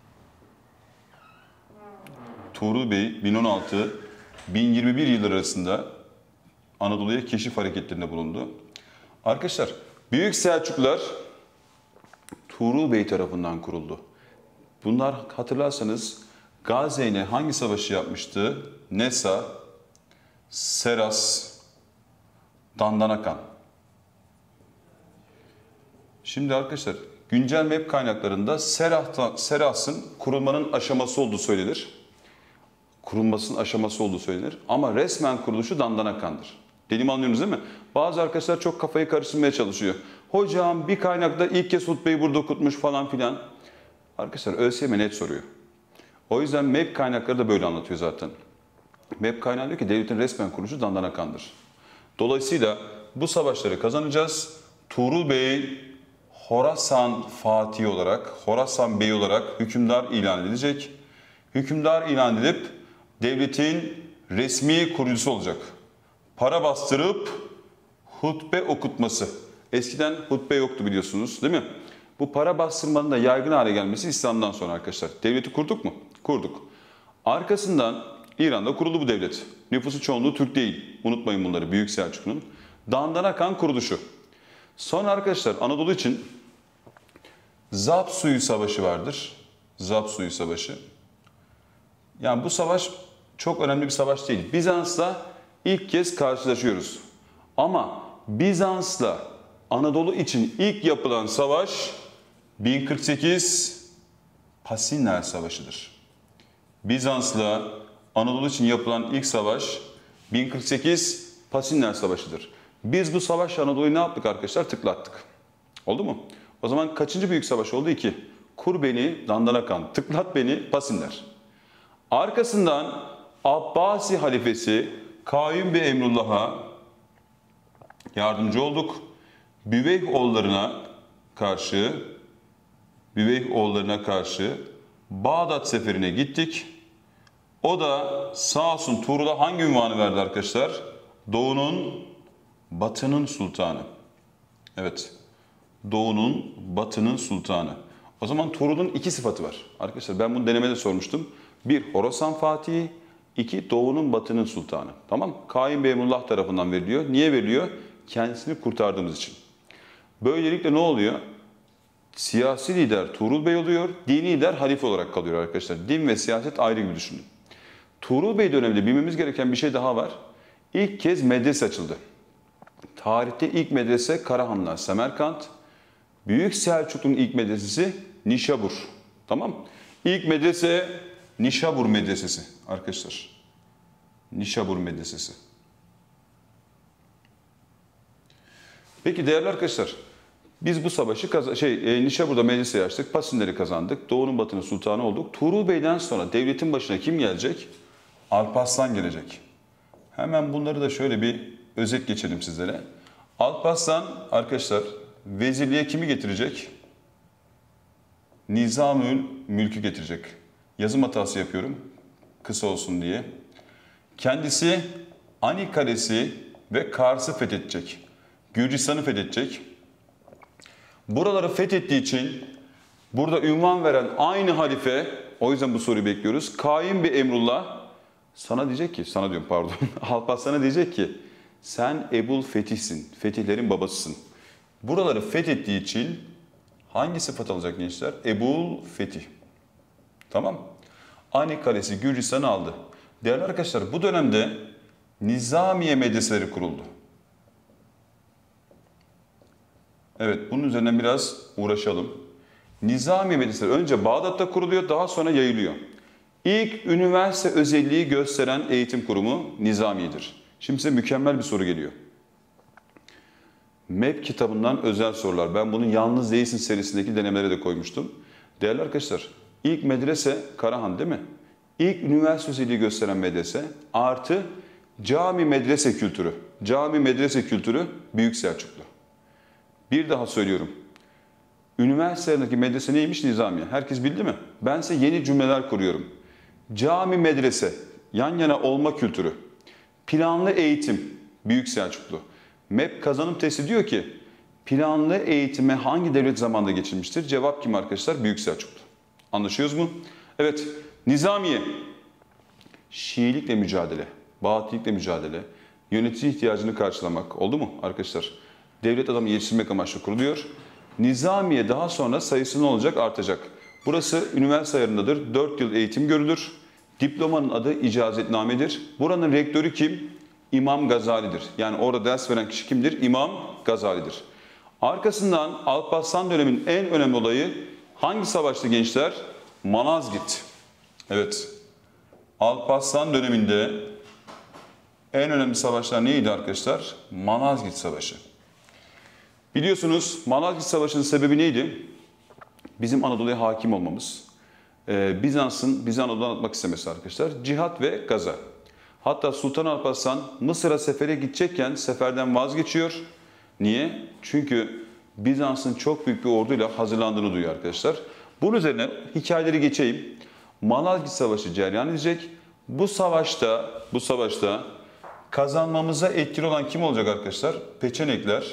Tuğrul Bey 1016-1021 yılları arasında Anadolu'ya keşif hareketlerinde bulundu. Arkadaşlar Büyük Selçuklular Tuğrul Bey tarafından kuruldu. Bunlar hatırlarsanız Gazzeyn'e hangi savaşı yapmıştı? Nesa, Seras, Dandanakan. Şimdi arkadaşlar güncel map kaynaklarında Seras'ın kurulmanın aşaması olduğu söylenir. Kurulmasının aşaması olduğu söylenir. Ama resmen kuruluşu Dandanakan'dır. Dediğimi anlıyorsunuz değil mi? Bazı arkadaşlar çok kafayı karıştırmaya çalışıyor. Hocam bir kaynakta ilk kez hutbeyi burada okutmuş falan filan. Arkadaşlar ÖSYM net soruyor. O yüzden map kaynakları da böyle anlatıyor zaten. Map kaynağı diyor ki devletin resmen kuruluşu Dandanakan'dır. Dolayısıyla bu savaşları kazanacağız. Tuğrul Bey Horasan Fatih olarak, Horasan Bey olarak hükümdar ilan edilecek. Hükümdar ilan edilip devletin resmi kurucusu olacak. Para bastırıp hutbe okutması. Eskiden hutbe yoktu biliyorsunuz değil mi? Bu para bastırmanın da yaygın hale gelmesi İslam'dan sonra arkadaşlar. Devleti kurduk mu? Kurduk. Arkasından İran'da kuruldu bu devlet. Nüfusu çoğunluğu Türk değil. Unutmayın bunları Büyük Selçuklu'nun. Dandanakan kuruluşu. Sonra arkadaşlar Anadolu için Zapsuyu Savaşı vardır. Zapsuyu Savaşı. Yani bu savaş çok önemli bir savaş değil. Bizans'la ilk kez karşılaşıyoruz. Ama Bizans'la Anadolu için ilk yapılan savaş 1048 Pasinler Savaşı'dır. Bizans'la Anadolu için yapılan ilk savaş 1048 Pasinler Savaşı'dır. Biz bu savaşla Anadolu'yu ne yaptık arkadaşlar? Tıklattık. Oldu mu? O zaman kaçıncı büyük savaş oldu? 2. Kur beni Dandanakan, tıklat beni Pasinler. Arkasından Abbasi halifesi Kayyum Bey Emrullah'a yardımcı olduk. Büveyhoğullarına karşı Bağdat seferine gittik. O da sağ olsun Tuğrul'a hangi ünvanı verdi arkadaşlar? Doğu'nun, Batı'nın sultanı. Evet. Doğu'nun, Batı'nın sultanı. O zaman Tuğrul'un iki sıfatı var. Arkadaşlar ben bunu denemede sormuştum. 1. Horasan Fatihi. 2. Doğu'nun, Batı'nın sultanı. Tamam. Kayyum Bey Emrullah tarafından veriliyor. Niye veriliyor? Kendisini kurtardığımız için. Böylelikle ne oluyor? Siyasi lider Tuğrul Bey oluyor. Dini lider halife olarak kalıyor arkadaşlar. Din ve siyaset ayrı gibi düşünün. Tuğrul Bey döneminde bilmemiz gereken bir şey daha var. İlk kez medrese açıldı. Tarihte ilk medrese Karahanlar, Semerkant. Büyük Selçuklu'nun ilk medresesi Nişabur. Tamam. İlk medrese Nişabur Medresesi arkadaşlar. Nişabur Medresesi. Peki değerli arkadaşlar, biz bu savaşı Nişabur'da medreseyi açtık, Pasinleri kazandık, Doğu'nun Batı'nın sultanı olduk. Tuğrul Bey'den sonra devletin başına kim gelecek? Alparslan gelecek. Hemen bunları da şöyle bir özet geçelim sizlere. Alparslan arkadaşlar vezirliğe kimi getirecek? Nizamül Mülk'ü getirecek. Yazım hatası yapıyorum. Kısa olsun diye. Kendisi Ani Kalesi ve Kars'ı fethedecek. Gürcistan'ı fethedecek. Buraları fethettiği için burada ünvan veren aynı halife, o yüzden bu soruyu bekliyoruz. Kaim bir Emrullah sana diyecek ki, sana diyorum pardon, Alparslan'a diyecek ki sen Ebul Fetih'sin, fetihlerin babasısın. Buraları fethettiği için hangi sıfat alacak gençler? Ebul Fetih. Tamam. Ani Kalesi Gürcistan'ı aldı. Değerli arkadaşlar bu dönemde Nizamiye medreseleri kuruldu. Evet bunun üzerinden biraz uğraşalım. Nizamiye medreseleri önce Bağdat'ta kuruluyor, daha sonra yayılıyor. İlk üniversite özelliği gösteren eğitim kurumu Nizamiye'dir. Şimdi size mükemmel bir soru geliyor. MEP kitabından özel sorular. Ben bunu Yalnız Değilsin serisindeki denemelere de koymuştum. Değerli arkadaşlar, ilk medrese Karahan değil mi? İlk üniversite özelliği gösteren medrese artı cami medrese kültürü. Cami medrese kültürü Büyük Selçuklu. Bir daha söylüyorum. Üniversitelerdeki medrese neymiş? Nizamiye. Herkes bildi mi? Ben size yeni cümleler kuruyorum. Cami medrese, yan yana olma kültürü. Planlı eğitim, Büyük Selçuklu. MEP kazanım testi diyor ki, planlı eğitime hangi devlet zamanında geçilmiştir? Cevap kim arkadaşlar? Büyük Selçuklu. Anlaşıyoruz mu? Evet, Nizamiye. Şiilikle mücadele, Batınilikle mücadele, yönetici ihtiyacını karşılamak. Oldu mu arkadaşlar? Devlet adamı yetiştirmek amaçlı kuruluyor. Nizamiye daha sonra sayısı ne olacak? Artacak. Burası üniversite ayarındadır. 4 yıl eğitim görülür. Diplomanın adı icazetnamedir. Buranın rektörü kim? İmam Gazali'dir. Yani orada ders veren kişi kimdir? İmam Gazali'dir. Arkasından Alparslan döneminin en önemli olayı hangi savaştı gençler? Malazgirt. Evet. Alparslan döneminde en önemli savaşlar neydi arkadaşlar? Malazgirt Savaşı. Biliyorsunuz Malazgirt Savaşı'nın sebebi neydi? Bizim Anadolu'ya hakim olmamız. Bizans'ın bizi Anadolu'dan atmak istemesi arkadaşlar. Cihat ve gaza. Hatta Sultan Alparslan Mısır'a sefere gidecekken seferden vazgeçiyor. Niye? Çünkü Bizans'ın çok büyük bir orduyla hazırlandığını duyuyor arkadaşlar. Bunun üzerine hikayeleri geçeyim. Malazgirt Savaşı cereyan edecek. Bu savaşta kazanmamıza etkili olan kim olacak arkadaşlar? Peçenekler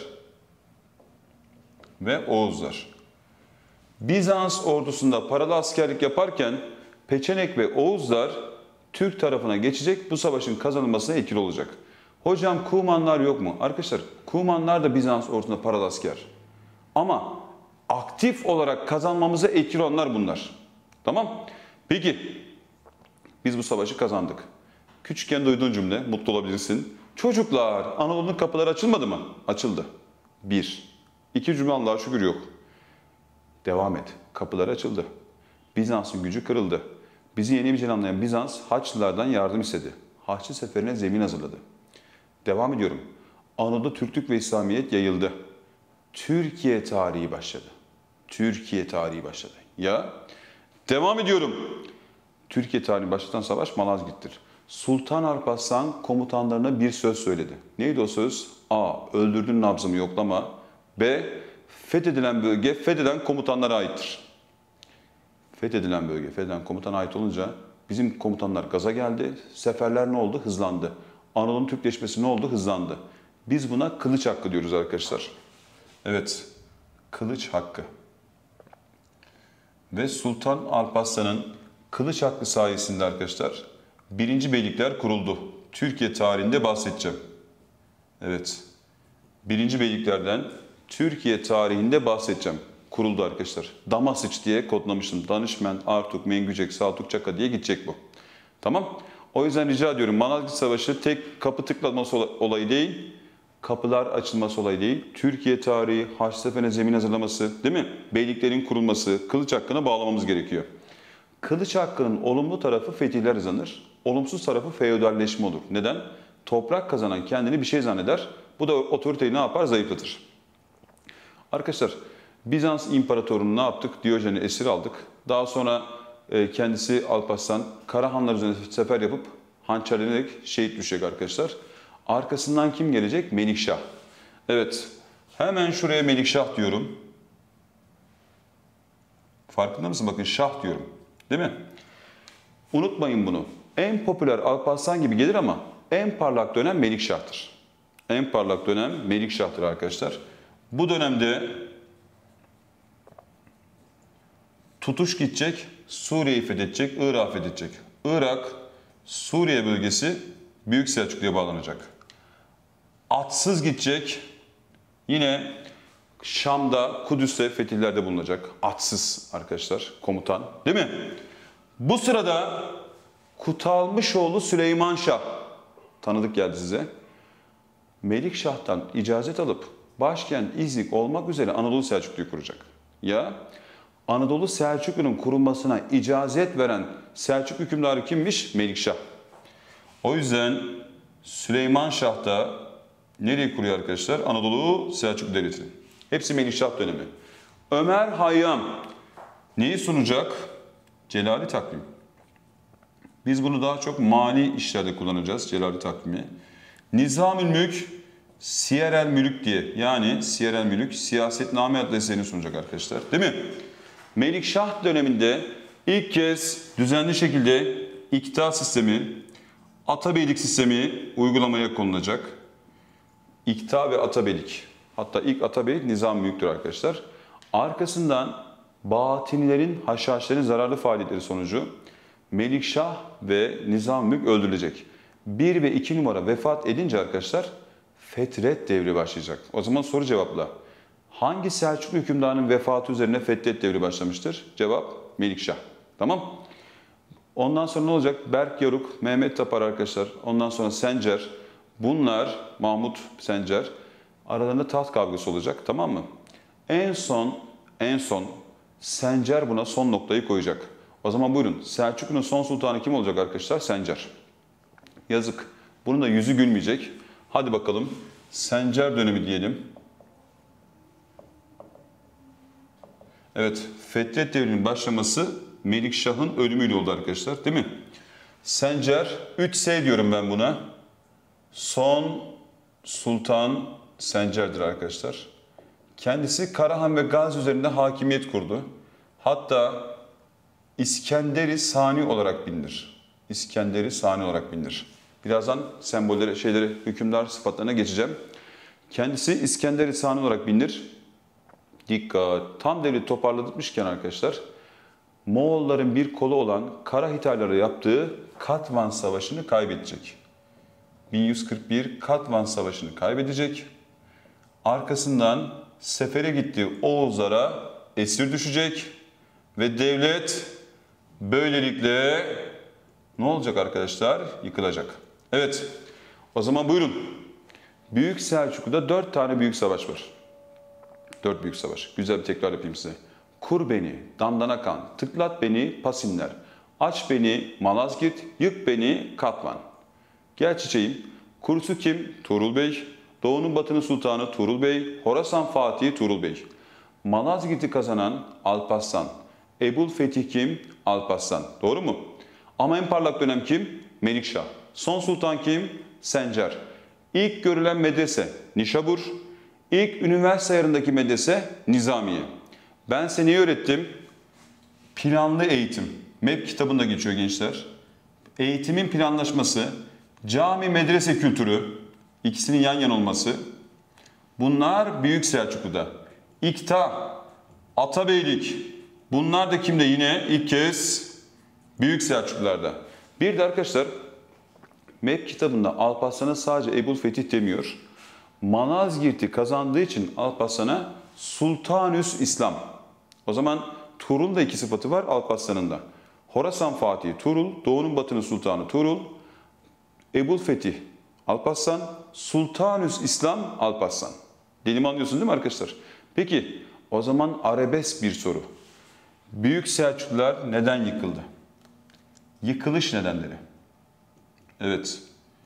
ve Oğuzlar. Bizans ordusunda paralı askerlik yaparken Peçenek ve Oğuzlar Türk tarafına geçecek, bu savaşın kazanılmasına etkili olacak. Hocam Kumanlar yok mu? Arkadaşlar Kumanlar da Bizans ordusunda paralı asker. Ama aktif olarak kazanmamıza etkili olanlar bunlar. Tamam? Peki biz bu savaşı kazandık. Küçükken duyduğun cümle, mutlu olabilirsin. Çocuklar, Anadolu'nun kapıları açılmadı mı? Açıldı. Bir. İki cümle Allah'a şükür yok. Devam et. Kapılar açıldı. Bizans'ın gücü kırıldı. Bizi yenebileceğini anlayan Bizans Haçlılardan yardım istedi. Haçlı seferine zemin hazırladı. Devam ediyorum. Anadolu Türklük ve İslamiyet yayıldı. Türkiye tarihi başladı. Türkiye tarihi başladı. Ya devam ediyorum. Türkiye tarihi başlatan savaş Malazgirt'tir. Sultan Alparslan komutanlarına bir söz söyledi. Neydi o söz? A. Öldürdüğün nabzımı yoklama. B. Fethedilen bölge fetheden komutanlara aittir. Fethedilen bölge fethedilen komutana ait olunca bizim komutanlar gaza geldi. Seferler ne oldu? Hızlandı. Anadolu'nun Türkleşmesi ne oldu? Hızlandı. Biz buna kılıç hakkı diyoruz arkadaşlar. Evet. Kılıç hakkı. Ve Sultan Alparslan'ın kılıç hakkı sayesinde arkadaşlar 1. Beylikler kuruldu. Türkiye tarihinde bahsedeceğim. Evet. 1. Beyliklerden Türkiye tarihinde bahsedeceğim. Kuruldu arkadaşlar. Damasıç diye kodlamıştım. Danışmen, Artuk, Mengücek, Saltuk, Çaka diye gidecek bu. Tamam. O yüzden rica ediyorum. Malazgirt Savaşı tek kapı tıklatması olayı değil. Kapılar açılması olayı değil. Türkiye tarihi, Haçlı Seferine zemin hazırlaması, değil mi? Beyliklerin kurulması, kılıç hakkına bağlamamız gerekiyor. Kılıç hakkının olumlu tarafı fetihler kazanır. Olumsuz tarafı feodalleşme olur. Neden? Toprak kazanan kendini bir şey zanneder. Bu da otoriteyi ne yapar? Zayıflatır. Arkadaşlar Bizans İmparatorluğu'nu ne yaptık? Diyojen'i esir aldık. Daha sonra kendisi Alparslan Karahanlar üzerine sefer yapıp hançerlenerek şehit düşecek arkadaşlar. Arkasından kim gelecek? Melikşah. Evet. Hemen şuraya Melikşah diyorum. Farkında mısın? Bakın şah diyorum. Değil mi? Unutmayın bunu. En popüler Alparslan gibi gelir ama en parlak dönem Melikşah'tır. En parlak dönem Melikşah'tır arkadaşlar. Bu dönemde tutuş gidecek, Suriye'yi fethedecek, Irak'ı fethedecek. Irak, Suriye bölgesi Büyük Selçuklu'ya bağlanacak. Atsız gidecek, yine Şam'da, Kudüs'te fetihlerde bulunacak. Atsız arkadaşlar, komutan. Değil mi? Bu sırada Kutalmışoğlu Süleyman Şah, tanıdık geldi size. Melikşah'tan icazet alıp başkent İznik olmak üzere Anadolu Selçuklu'yu kuracak. Ya Anadolu Selçuklu'nun kurulmasına icazet veren Selçuk hükümdarı kimmiş? Melikşah. O yüzden Süleyman Şah da nereye kuruyor arkadaşlar? Anadolu Selçuklu Devleti. Hepsi Melikşah dönemi. Ömer Hayyam neyi sunacak? Celali takvim. Biz bunu daha çok mali işlerde kullanacağız, Celali takvimi. Nizam-ül Mülk, Siyer-el Mülük diye, yani Siyer-el Mülük, Siyasetname adlı eserini sunacak arkadaşlar. Değil mi? Melikşah döneminde ilk kez düzenli şekilde iktidar sistemi, atabeylik sistemi uygulamaya konulacak. İktidar ve atabeylik. Hatta ilk atabeylik Nizam-ül Mülk'tür arkadaşlar. Arkasından Batinilerin, Haşhaşilerin zararlı faaliyetleri sonucu Melikşah ve Nizam-ül Mülk öldürülecek. 1 ve 2 numara vefat edince arkadaşlar Fetret devri başlayacak. O zaman soru cevapla. Hangi Selçuklu hükümdarının vefatı üzerine Fetret devri başlamıştır? Cevap Melikşah. Tamam. Ondan sonra ne olacak? Berk Yaruk, Mehmet Tapar arkadaşlar. Ondan sonra Sencer. Bunlar Mahmut Sencer. Aralarında taht kavgası olacak. Tamam mı? En son Sencer buna son noktayı koyacak. O zaman buyurun. Selçuklu'nun son sultanı kim olacak arkadaşlar? Sencer. Yazık. Bunun da yüzü gülmeyecek. Hadi bakalım. Sencer dönemi diyelim. Evet. Fetret devrinin başlaması Melikşah'ın ölümüyle oldu arkadaşlar. Değil mi? Sencer. 3S diyorum ben buna. Son sultan Sencer'dir arkadaşlar. Kendisi Karahan ve Gazi üzerinde hakimiyet kurdu. Hatta İskender-i Sani olarak bilinir. İskender-i Sani olarak bilinir. Birazdan sembollere, hükümdar sıfatlarına geçeceğim. Kendisi İskender-i Sani olarak bilinir. Dikkat! Tam devlet toparlatmışken arkadaşlar, Moğolların bir kolu olan Karahitalylara yaptığı Katvan Savaşı'nı kaybedecek. 1141 Katvan Savaşı'nı kaybedecek. Arkasından sefere gittiği Oğuzlara esir düşecek ve devlet böylelikle ne olacak arkadaşlar? Yıkılacak. Evet, o zaman buyurun. Büyük Selçuklu'da 4 tane büyük savaş var. 4 büyük savaş. Güzel bir tekrar yapayım size. Kur beni, Dandanakan, tıklat beni, Pasinler, aç beni, Malazgirt, yık beni, Katvan. Gel çiçeğim. Kurusu kim? Tuğrul Bey. Doğu'nun batının sultanı Tuğrul Bey. Horasan Fatihi Tuğrul Bey. Malazgirt'i kazanan Alparslan. Ebul Fetih kim? Alparslan. Doğru mu? Ama en parlak dönem kim? Melikşah. Son sultan kim? Sencer. İlk görülen medrese Nişabur. İlk üniversite ayarındaki medrese Nizamiye. Ben size neyi öğrettim? Planlı eğitim. MEP kitabında geçiyor gençler. Eğitimin planlaşması, cami medrese kültürü, ikisinin yan yana olması. Bunlar Büyük Selçuklu'da. İkta, atabeylik. Bunlar da kimde? Yine ilk kez Büyük Selçuklularda. Bir de arkadaşlar MEP kitabında Alparslan'a sadece Ebul Fetih demiyor. Malazgirt'i kazandığı için Alparslan'a Sultanüs İslam. O zaman Tuğrul'un da 2 sıfatı var Alparslan'ın da. Horasan Fatihi Tuğrul, Doğu'nun batının sultanı Tuğrul, Ebul Fetih Alparslan, Sultanüs İslam Alparslan. Dilimi anlıyorsun değil mi arkadaşlar? Peki o zaman arabesk bir soru. Büyük Selçuklular neden yıkıldı? Yıkılış nedenleri. Evet.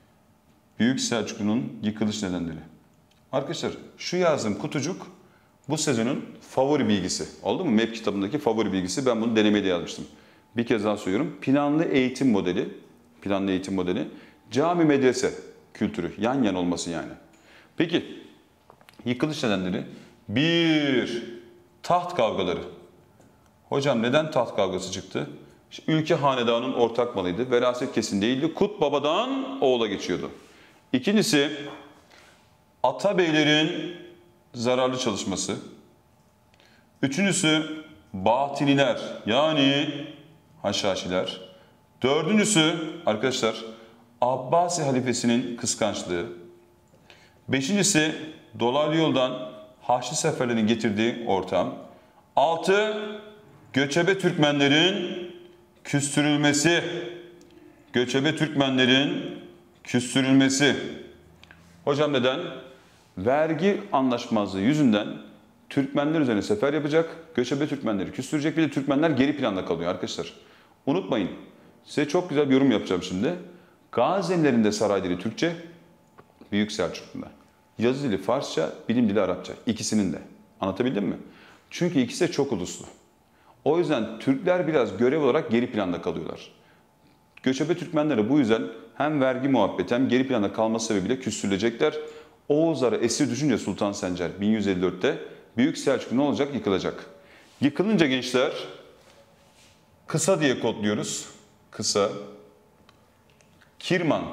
Büyük Selçuklu'nun yıkılış nedenleri. Arkadaşlar şu yazdığım kutucuk bu sezonun favori bilgisi. Oldu mu? MEP kitabındaki favori bilgisi. Ben bunu denemede yazmıştım. Bir kez daha söylüyorum. Planlı eğitim modeli. Planlı eğitim modeli. Cami medrese kültürü. Yan yana olması yani. Peki Yıkılış nedenleri. Bir, taht kavgaları. Hocam neden taht kavgası çıktı? İşte ülke hanedanın ortak malıydı. Veraset kesin değildi. Kut babadan oğula geçiyordu. İkincisi, atabeylerin zararlı çalışması. Üçüncüsü, batiniler yani haşhaşiler. Dördüncüsü arkadaşlar Abbasi halifesinin kıskançlığı. Beşincisi dolaylı yoldan Haçlı seferlerinin getirdiği ortam. Altı, göçebe Türkmenlerin küstürülmesi. Göçebe Türkmenlerin küstürülmesi. Hocam neden? Vergi anlaşmazlığı yüzünden Türkmenler üzerine sefer yapacak, göçebe Türkmenleri küstürecek, bir de Türkmenler geri planda kalıyor arkadaşlar. Unutmayın, size çok güzel bir yorum yapacağım şimdi. Gazelilerin de saray dili Türkçe, Büyük Selçuklu'da. Yazı dili Farsça, bilim dili Arapça. İkisinin de. Anlatabildim mi? Çünkü ikisi de çok uluslu. O yüzden Türkler biraz görev olarak geri planda kalıyorlar. Göçebe Türkmenlere bu yüzden hem vergi muhabbeti hem geri planda kalması sebebiyle küstürülecekler. Oğuzlara esir düşünce Sultan Sencer 1154'te Büyük Selçuklu ne olacak? Yıkılacak. Yıkılınca gençler kısa diye kodluyoruz. Kısa. Kirman,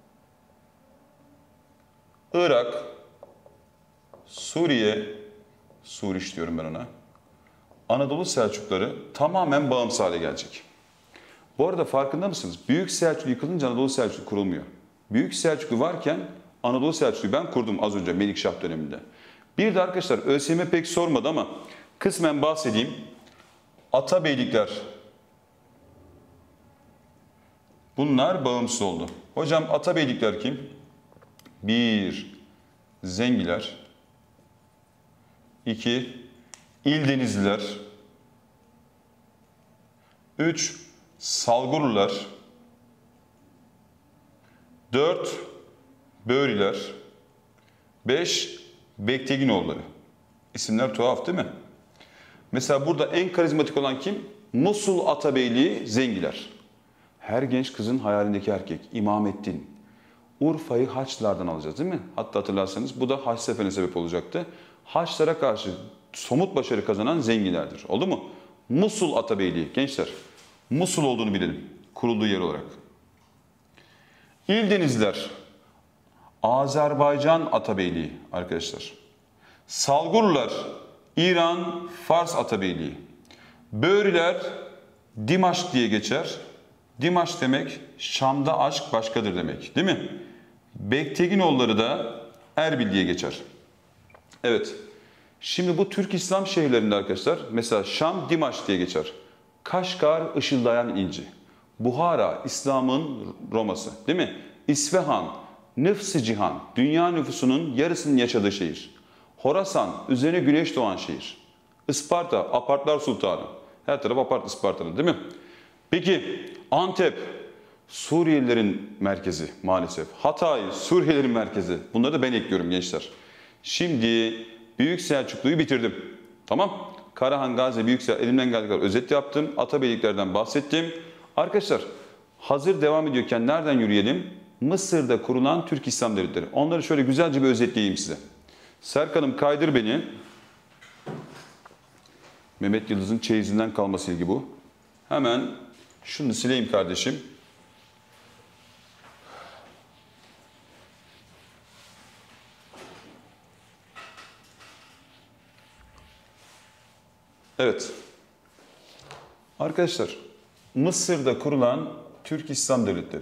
Irak, Suriye, Suriş diyorum ben ona. Anadolu Selçukları tamamen bağımsız hale gelecek. Bu arada farkında mısınız? Büyük Selçuklu yıkılınca Anadolu Selçuklu kurulmuyor. Büyük Selçuklu varken Anadolu Selçuklu'yu ben kurdum az önce Melikşah döneminde. Bir de arkadaşlar ÖSYM pek sormadı ama kısmen bahsedeyim. Atabeylikler. Bunlar bağımsız oldu. Hocam Atabeylikler kim? 1. Zengiler. 2. İldenizliler. 3. Salgurlular. 4. Böğriler. 5. Bekteginoğulları. İsimler tuhaf değil mi? Mesela burada en karizmatik olan kim? Musul Atabeyliği Zengiler. Her genç kızın hayalindeki erkek. İmamettin. Urfa'yı Haçlılardan alacağız değil mi? Hatta hatırlarsanız bu da Haç seferine sebep olacaktı. Haçlara karşı somut başarı kazanan Zengilerdir. Oldu mu? Musul Atabeyliği. Gençler, Musul olduğunu bilelim. Kurulduğu yer olarak. İldenizler. Azerbaycan Atabeyliği arkadaşlar. Salgurlular. İran, Fars Atabeyliği. Böğriler Dimaşk diye geçer. Dimaşk demek Şam'da aşk başkadır demek değil mi? Bekteginoğulları da Erbil diye geçer. Evet. Şimdi bu Türk İslam şehirlerinde arkadaşlar mesela Şam Dimaşk diye geçer. Kaşgar ışıldayan inci. Buhara İslam'ın Roma'sı değil mi? İsfahan nıfs-ı cihan dünya nüfusunun yarısının yaşadığı şehir. Horasan üzerine güneş doğan şehir. Isparta apartlar sultanı. Her taraf apart Isparta'nın değil mi? Peki Antep Suriyelilerin merkezi maalesef. Hatay Suriyelilerin merkezi. Bunları da ben ekliyorum gençler. Şimdi Büyük Selçuklu'yu bitirdim. Tamam. Karahan, Gazi, Büyük Selçuklu elimden geldiği kadar özet yaptım. Atabeyliklerden bahsettim. Arkadaşlar hazır devam ediyorken nereden yürüyelim? Mısır'da kurulan Türk İslam devletleri. Onları şöyle güzelce bir özetleyeyim size. Serkan'ım kaydır beni. Mehmet Yıldız'ın çeyizinden kalma silgi bu. Hemen şunu sileyim kardeşim. Evet. Arkadaşlar, Mısır'da kurulan Türk İslam devletleri.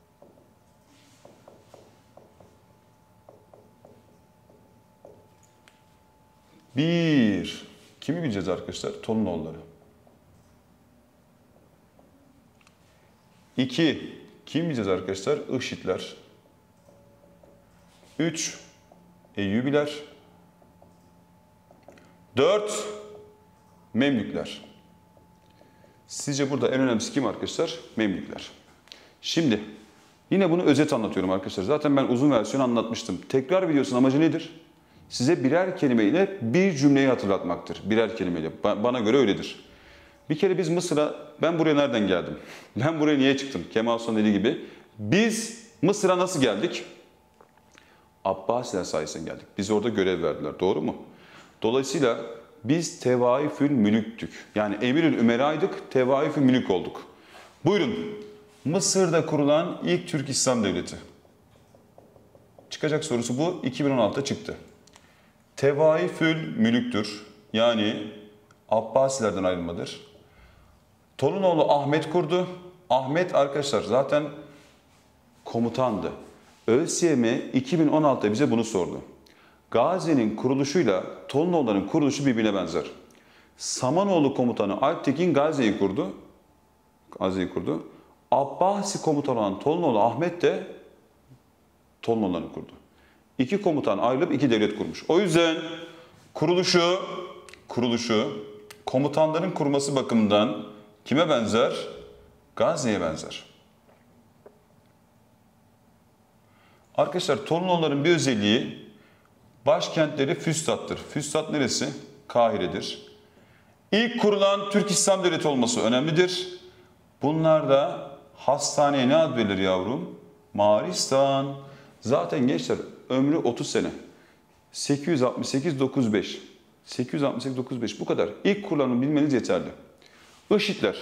Bir, kimi bileceğiz arkadaşlar? Tolunoğulları. 2. Kim bileceğiz arkadaşlar? Işitler. 3. Eyyubiler. 4. Memlükler. Sizce burada en önemlisi kim arkadaşlar? Memlükler. Şimdi yine bunu özet anlatıyorum arkadaşlar. Zaten ben uzun versiyonu anlatmıştım. Tekrar videosunun amacı nedir? Size birer kelimeyle bir cümleyi hatırlatmaktır. Birer kelimeyle. Bana göre öyledir. Bir kere biz Mısır'a, ben buraya nereden geldim? Ben buraya niye çıktım? Kemal Sunal dediği gibi. Biz Mısır'a nasıl geldik? Abbasiler sayesinde geldik. Biz orada görev verdiler. Doğru mu? Dolayısıyla biz tevaifül mülüktük. Yani Emirül Ümera'ydık, tevaifül mülük olduk. Buyurun. Mısır'da kurulan ilk Türk İslam Devleti. Çıkacak sorusu bu. 2016'da çıktı. Tevaifül mülüktür. Yani Abbasilerden ayrılmadır. Tolunoğlu Ahmet kurdu. Ahmet arkadaşlar zaten komutandı. ÖSYM 2016'da bize bunu sordu. Gazi'nin kuruluşuyla Tolunoğulları'nın kuruluşu birbirine benzer. Samanoğlu komutanı Alptekin Gazi'yi kurdu. Abbasi komutan olan Tolunoğlu Ahmet de Tolunoğulları'nı kurdu. İki komutan ayrılıp iki devlet kurmuş. O yüzden kuruluşu komutanların kurması bakımından kime benzer? Gazi'ye benzer. Arkadaşlar Tolunoğulların bir özelliği başkentleri Füstat'tır. Füstat neresi? Kahire'dir. İlk kurulan Türk İslam Devleti olması önemlidir. Bunlarda hastaneye ne ad verilir yavrum? Maristan. Zaten gençler ömrü 30 sene. 868-95. 868-95 bu kadar. İlk kurulanı bilmeniz yeterli. IŞİD'ler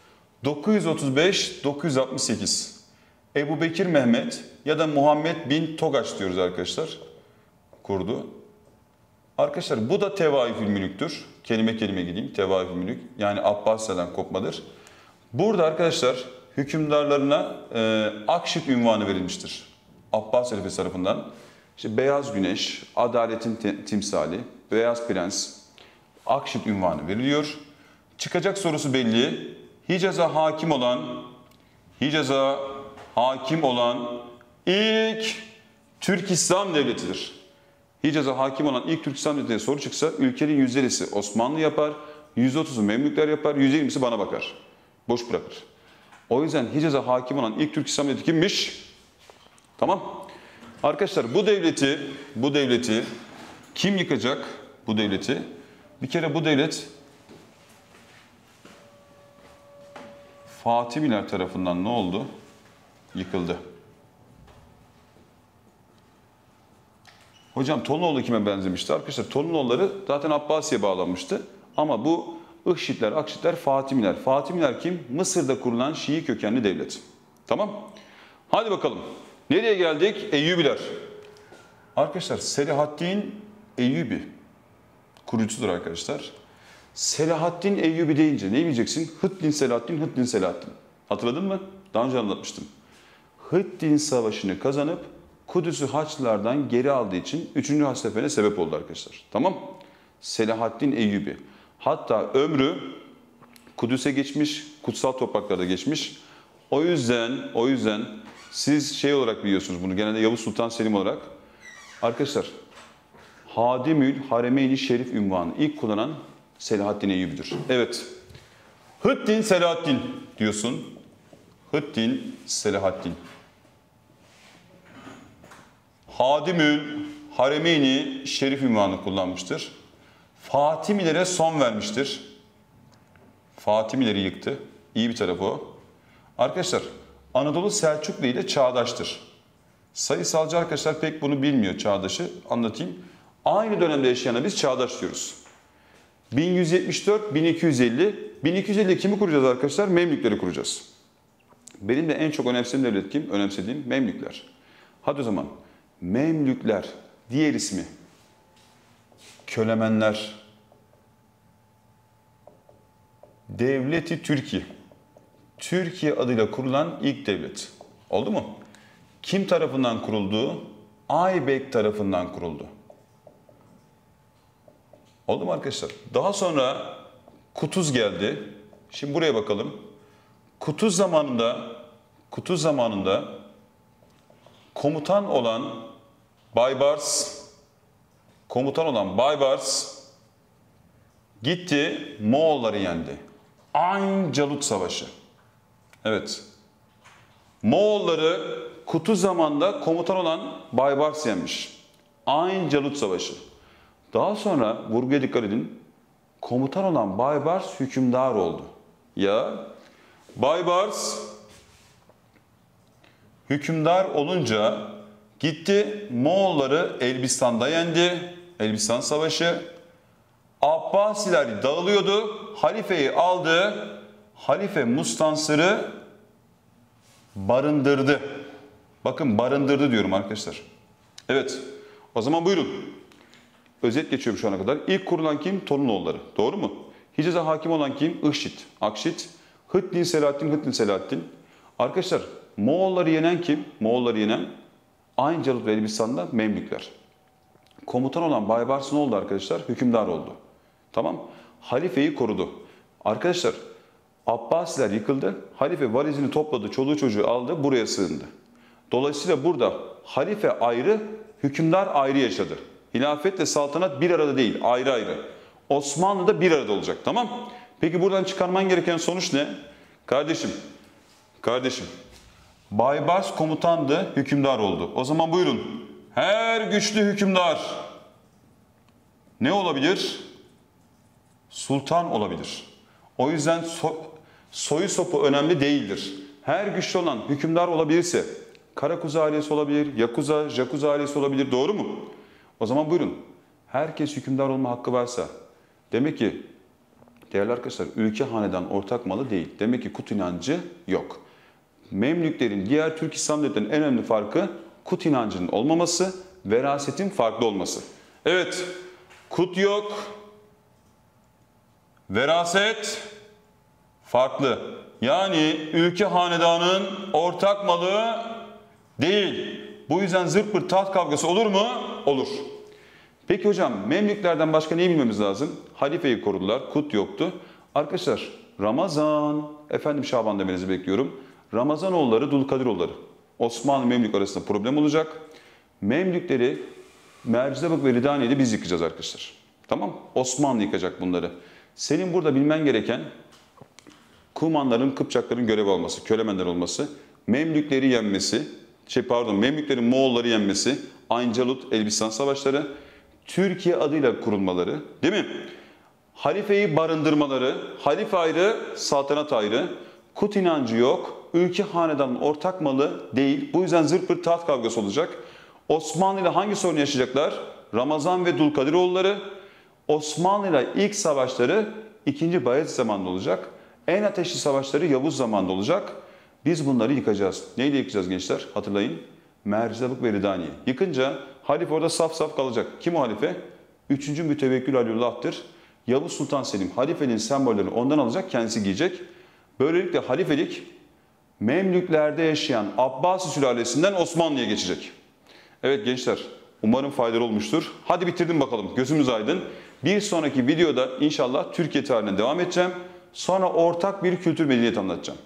935-968. Ebu Bekir Mehmet ya da Muhammed bin Togaç diyoruz arkadaşlar. Kurdu. Arkadaşlar bu da tevaifül mülüktür. Kelime kelime gideyim. Tevaifül mülük yani Abbasilerden kopmadır. Burada arkadaşlar hükümdarlarına Akşit ünvanı verilmiştir. Abbas halifesi tarafından. İşte Beyaz Güneş, adaletin timsali, Beyaz Prens, Akşit ünvanı veriliyor. Çıkacak sorusu belli. Hicaz'a hakim olan ilk Türk İslam Devleti'dir. Hicaz'a hakim olan ilk Türk İslam Devleti'ne soru çıksa ülkenin %50'si Osmanlı yapar, %30'u Memlükler yapar, %20'si bana bakar. Boş bırakır. O yüzden Hicaz'a hakim olan ilk Türk İslam Devleti kimmiş? Tamam. Arkadaşlar bu devleti kim yıkacak? Bu devleti. Bir kere bu devlet Fatimiler tarafından ne oldu? Yıkıldı. Hocam Tolunoğlu kime benzemişti? Arkadaşlar Tolunoğulları zaten Abbasi'ye bağlanmıştı. Ama bu IŞİD'ler, Akşitler, Fatimiler. Fatimiler kim? Mısır'da kurulan Şii kökenli devlet. Tamam. Hadi bakalım. Nereye geldik? Eyyubiler. Arkadaşlar Selahaddin Eyyubi. Kurucusudur arkadaşlar. Selahaddin Eyyubi deyince ne diyeceksin? Hıddin Selahaddin. Hatırladın mı? Daha önce anlatmıştım. Hıddin Savaşı'nı kazanıp Kudüs'ü Haçlılardan geri aldığı için 3. Haç Seferi'ne sebep oldu arkadaşlar. Tamam? Selahaddin Eyyubi. Hatta ömrü Kudüs'e geçmiş, kutsal topraklarda geçmiş. O yüzden siz şey olarak biliyorsunuz bunu genelde Yavuz Sultan Selim olarak. Arkadaşlar Hadimül Haremeyn-i Şerif ünvanı ilk kullanan Selahaddin Eyyubi'dir. Evet. Hıddin Selahaddin diyorsun. Hıddin Selahaddin. Hadimül Haremeyn-i Şerif ünvanı kullanmıştır. Fatimilere son vermiştir. Fatimileri yıktı. İyi bir tarafı o. Arkadaşlar Anadolu Selçuklu ile çağdaştır. Sayısalcı arkadaşlar pek bunu bilmiyor çağdaşı. Anlatayım. Aynı dönemde yaşayana biz çağdaş diyoruz. 1174, 1250. 1250 kimi kuracağız arkadaşlar? Memlükleri kuracağız. Benim de en çok önemsediğim devlet kim? Önemsediğim Memlükler. Hadi o zaman. Memlükler. Diğer ismi. Kölemenler. Devleti Türkiye. Türkiye adıyla kurulan ilk devlet. Oldu mu? Kim tarafından kuruldu? Aybek tarafından kuruldu. Oldu mu arkadaşlar? Daha sonra Kutuz geldi. Şimdi buraya bakalım. Kutuz zamanında komutan olan Baybars gitti Moğolları yendi. Ayn-Calut Savaşı. Evet. Moğolları Kutuz zamanında komutan olan Baybars yenmiş. Ayn-Calut Savaşı. Daha sonra vurguya dikkat edin. Komutan olan Baybars hükümdar oldu. Ya Baybars hükümdar olunca Gitti Moğolları Elbistan'da yendi. Elbistan Savaşı. Abbasiler dağılıyordu. Halifeyi aldı. Halife Mustansır'ı barındırdı. Bakın barındırdı diyorum arkadaşlar. Evet. O zaman buyurun. Özet geçiyorum şu ana kadar. İlk kurulan kim? Torunoğulları. Doğru mu? Hicaz'a hakim olan kim? Ihşit, Akşit. Hıtli Selahaddin. Arkadaşlar Moğolları yenen kim? Moğolları yenen Ayncalut ve Elbistan'da Memlükler. Komutan olan Baybars ne oldu arkadaşlar? Hükümdar oldu. Tamam. Halifeyi korudu. Arkadaşlar Abbasiler yıkıldı. Halife valizini topladı, çoluğu çocuğu aldı, buraya sığındı. Dolayısıyla burada halife ayrı, hükümdar ayrı yaşadı. Hilafetle saltanat bir arada değil, ayrı ayrı. Osmanlı'da bir arada olacak, tamam? Peki buradan çıkarman gereken sonuç ne? Kardeşim, Baybars komutandı, hükümdar oldu. O zaman buyurun. Her güçlü hükümdar ne olabilir? Sultan olabilir. O yüzden soyu sopu önemli değildir. Her güçlü olan hükümdar olabilirse, Karakuzu ailesi olabilir, Yakuza, Jakuza ailesi olabilir, doğru mu? O zaman buyurun. Herkes hükümdar olma hakkı varsa, demek ki değerli arkadaşlar ülke hanedan ortak malı değil. Demek ki kut inancı yok. Memlüklerin diğer Türk İslam devletlerinin en önemli farkı kut inancının olmaması, verasetin farklı olması. Evet, kut yok, veraset farklı. Yani ülke hanedanın ortak malı değil. Bu yüzden zırt pırt taht kavgası olur mu? Olur. Peki hocam Memlüklerden başka neyi bilmemiz lazım? Halifeyi korudular, kut yoktu. Arkadaşlar Ramazan, efendim Şaban demenizi bekliyorum. Ramazanoğulları, Dulkadiroğulları. Osmanlı Memlük arasında problem olacak. Memlükleri Mercizabık ve Ridaniye'de biz yıkacağız arkadaşlar. Tamam? Osmanlı yıkacak bunları. Senin burada bilmen gereken Kumanların, Kıpçakların görevi olması, kölemenler olması, Memlükleri yenmesi, Memlüklerin Moğolları yenmesi, Ayncalut, Elbistan savaşları, Türkiye adıyla kurulmaları, değil mi? Halifeyi barındırmaları, halife ayrı, saltanat ayrı, kut inancı yok, ülke hanedanın ortak malı değil. Bu yüzden zırt pırt taht kavgası olacak. Osmanlı ile hangi sorun yaşayacaklar? Ramazan ve Dulkadiroğulları. Osmanlı ile ilk savaşları 2. Bayezid zamanında olacak. En ateşli savaşları Yavuz zamanında olacak. Biz bunları yıkacağız. Neyle yıkacağız gençler? Hatırlayın. Mercizabık ve Ridaniye. Yıkınca halife orada saf saf kalacak. Kim o halife? 3. Mütevekkil Aliullah'tır. Yavuz Sultan Selim halifenin sembollerini ondan alacak, kendisi giyecek. Böylelikle halifelik Memlüklerde yaşayan Abbasi sülalesinden Osmanlı'ya geçecek. Evet gençler, umarım faydalı olmuştur. Hadi bitirdim bakalım, gözümüz aydın. Bir sonraki videoda inşallah Türkiye tarihine devam edeceğim. Sonra ortak bir kültür medeniyet anlatacağım.